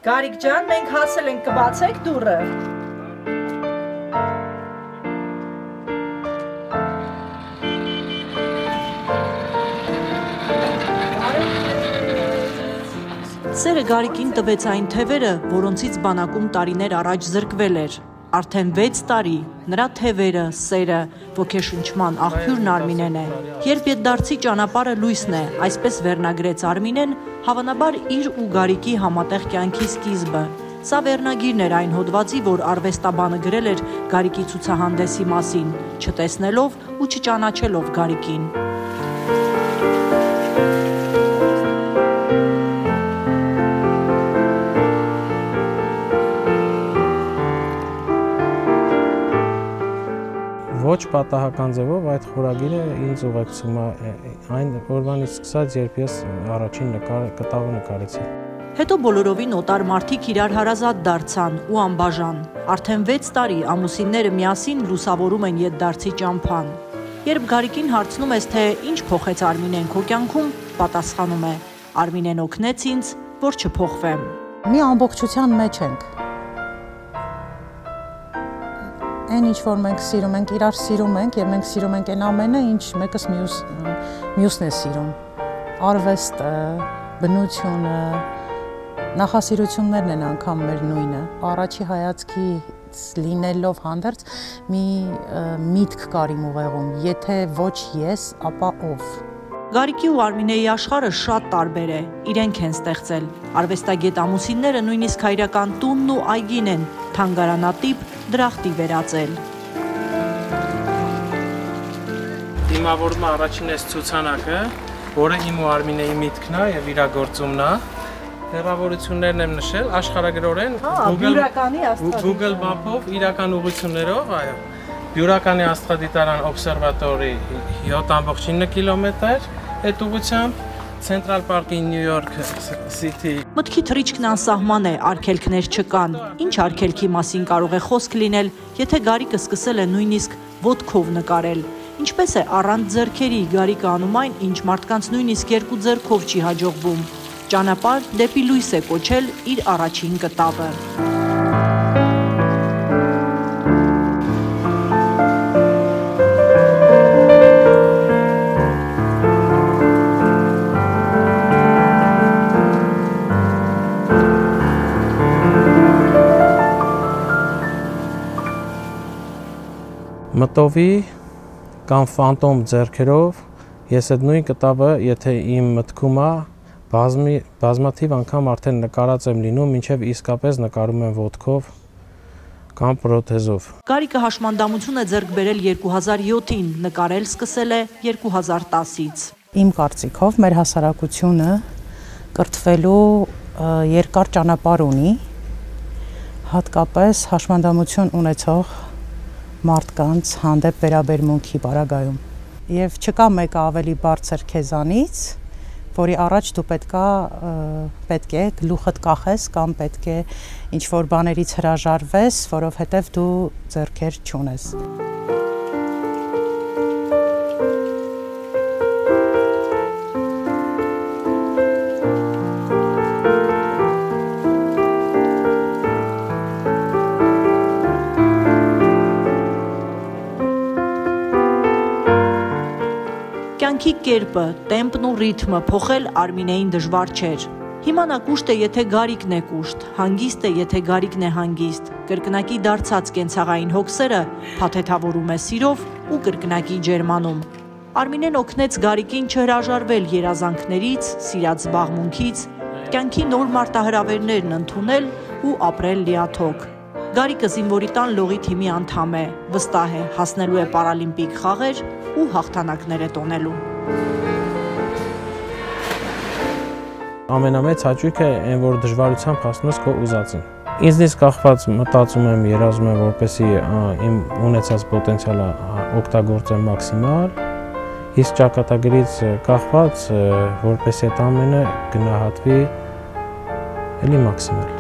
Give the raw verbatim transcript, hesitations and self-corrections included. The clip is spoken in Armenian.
Գարիկ ջան, մենք հասել ենք, կբացեք դուռը։ Սերը Գարիկին տվեց այն թևերը, որոնցից բանակում տարիներ առաջ զրկվել էր։ Արդեն վեց տարի, նրա թևերը, սերը, ոգեշնչման աղբյուրն Արմինեն է։ Երբ ետդարձի ճանապարհը լույսն է, այսպես վերնագրեց Արմինեն, հավանաբար իր ու Գարիկի համատեղ կյանքի սկիզբը։ Սա վերնագիրն էր այն հոդվածի, որ արվեստաբանը գրել էր Գարիկի ցուցահանդեսի մասին, չտեսնելով ու չճանաչելով Գարիկին։ Ոչ պատահական ձևով այդ խորագիրը ինձ ուղեկցում է այն օրվանից սկսած, երբ ես առաջին կտավը նկարեցի։ Հետո բոլորովին օտար մարդիկ իրար հարազատ դարձան ու անբաժան։ Արդեն վեց տարի ամուսինները միասին լուսավորում են ետդարձի ճամփան։ Երբ Գարիկին հարցնում ես, թե ինչ փոխեց Արմինեն քո կյանքում, պատասխանում է. Արմինեն օգնեց ինձ, որ չփոխվեմ։ Մի ամբողջության մեջ ենք։ Այն ինչ որ մենք սիրում ենք, իրար սիրում ենք եւ մենք սիրում ենք այն ամենը, ինչ մեկս մյուս մյուսն է սիրում։ Արվեստը, բնությունը, նախասիրություններն են անգամ մեր նույնը։ Առաջի հայացքից լինելով հանդերձ մի միտք կար իմ ուղեղում, եթե ոչ ես, ապա ով։ Գարիկի ու Արմինեի աշխարհը շատ տարբեր է, իրենք են ստեղծել։ Արվեստագետ ամուսինները նույնիսկ հայրական տունն ու այգին են թանգարանատիպ դրախտի վերածել։ Դիմավորումը առաջին էս ցուցանակը, որը իմ ու Արմինեի միտքն է եւ իրագործումն է։ Հեռավորություններն եմ նշել աշխարհագրորեն Google Map-ով իրական ուղղություններով, այո։ Բյուրականի աստղադիտարան օբսերվատորի յոթ ամբողջ ինը կիլոմետր այդ ուղղությամբ, Central Park-ի New York City։ Մտքի թռիչքն անսահման է, արգելքներ չկան։ Ինչ արգելքի մասին կարող է խոսք լինել, եթե Գարիկը սկսել է նույնիսկ ոտքով նկարել։ Ինչպես է առանց ձեռքերի Գարիկը անում այն, ինչ մարդկանց նույնիսկ երկու ձեռքով չի հաջողվում։ Ճանապարհ դեպի լույս է կոչել իր առաջին կտավը։ Մտովի կամ ֆանտոմ ձեռքերով ես այդ նույն կտավը, եթե իմ մտքում է, բազմաթիվ անգամ արդեն նկարած եմ լինում, մինչև իսկապես նկարում եմ ոտքով կամ պրոթեզով։ Գարիկը հաշմանդամություն է ձեռք բերել երկու հազար յոթին, նկարել սկսել է երկու հազար տասից։ Իմ կարծիքով մեր հասարակությունը կրթվելու երկար ճանապարհ ունի, հատկապես հաշմանդամություն ունեցող մարդկանց հանդեպ վերաբերմունքի պարագայում։ Եվ չկա մեկը ավելի բարձր քեզանից, որի առաջ դու պետքա պետք է գլուխդ կախես կամ պետք է ինչ-որ բաներից հրաժարվես, որովհետև դու ձեռքեր չունես։ Կյանքի կերպը, տեմպն ու ռիթմը փոխել Արմինեին դժվար չէր։ Հիմա նա կուշտ է, եթե Գարիկն է կուշտ, հանգիստ է, եթե Գարիկն է հանգիստ։ Կրկնակի դարձած կենցաղային հոգսերը փաթեթավորում է սիրով ու կրկնակի ջերմանում։ Արմինեն օգնեց Գարիկին չհրաժարվել երազանքներից, սիրած զբաղմունքից, կյանքի նոր մարտահրավերներն ընդունել ու ապրել լիաթոք։ Գարիկը զինվորի տան լողի թիմի անդամ է, վստահ է, հասնելու է պարալիմպիկ խաղեր ու հաղթանակներ է տոնելու։ Ամենամեծ հաճույքը այն, որ դժվարությամբ հասնում ես քո ուզածին։ Ինձնից կախված մտածում եմ, երազում եմ, որպեսզի իմ ունեցած պոտենցիալը օգտագործեմ մաքսիմալ, իսկ ճակատագրից կախված, որպեսզի այդ ամենը գնահատվի էլի մաքսիմալ։